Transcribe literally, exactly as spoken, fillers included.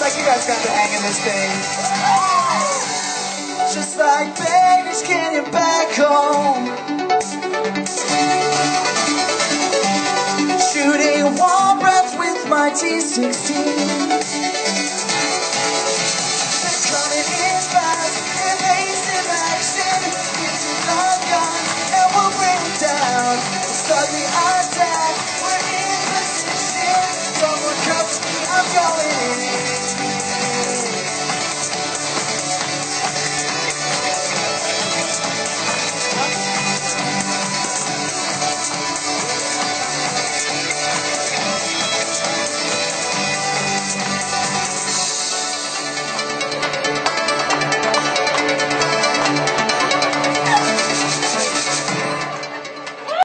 like you guys got the hang of this thing. Just like babies canyon back home, shooting warm breaths with my T sixteen.